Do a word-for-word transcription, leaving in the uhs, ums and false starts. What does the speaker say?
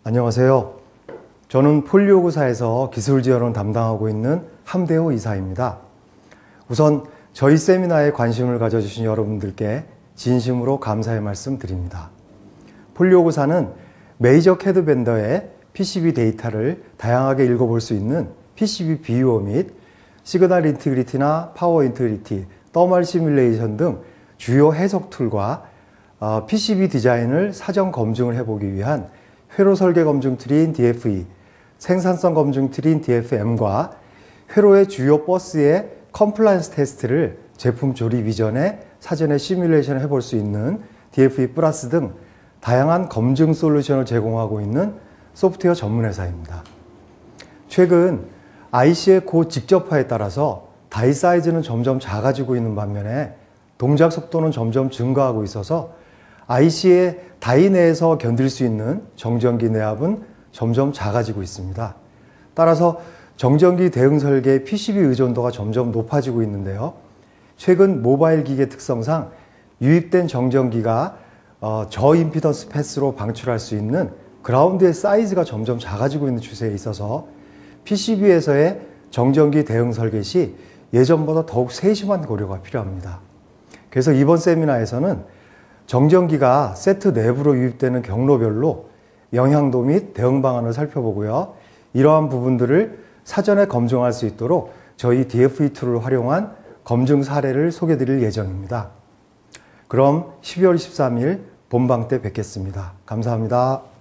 안녕하세요. 저는 폴리오구사에서 기술지원을 담당하고 있는 함대호 이사입니다. 우선 저희 세미나에 관심을 가져주신 여러분들께 진심으로 감사의 말씀 드립니다. 폴리오구사는 메이저 캐드 벤더의 피씨비 데이터를 다양하게 읽어볼 수 있는 피씨비 비유어 및 시그널 인티그리티나 파워 인티그리티, 더멀 시뮬레이션 등 주요 해석 툴과 피씨비 디자인을 사전 검증을 해보기 위한 회로 설계 검증 툴인 디에프이, 생산성 검증 툴인 디에프엠과 회로의 주요 버스의 컴플라이언스 테스트를 제품 조립 이전에 사전에 시뮬레이션을 해볼 수 있는 디에프이 플러스 등 다양한 검증 솔루션을 제공하고 있는 소프트웨어 전문 회사입니다. 최근 아이씨의 고직접화에 따라서 다이 사이즈는 점점 작아지고 있는 반면에 동작 속도는 점점 증가하고 있어서 아이씨의 다이 내에서 견딜 수 있는 정전기 내압은 점점 작아지고 있습니다. 따라서 정전기 대응 설계의 피씨비 의존도가 점점 높아지고 있는데요. 최근 모바일 기계 특성상 유입된 정전기가 어, 저임피던스 패스로 방출할 수 있는 그라운드의 사이즈가 점점 작아지고 있는 추세에 있어서 피씨비에서의 정전기 대응 설계 시 예전보다 더욱 세심한 고려가 필요합니다. 그래서 이번 세미나에서는 정전기가 세트 내부로 유입되는 경로별로 영향도 및 대응 방안을 살펴보고요. 이러한 부분들을 사전에 검증할 수 있도록 저희 디에프이 툴을 활용한 검증 사례를 소개해 드릴 예정입니다. 그럼 십이월 십삼일 본방 때 뵙겠습니다. 감사합니다.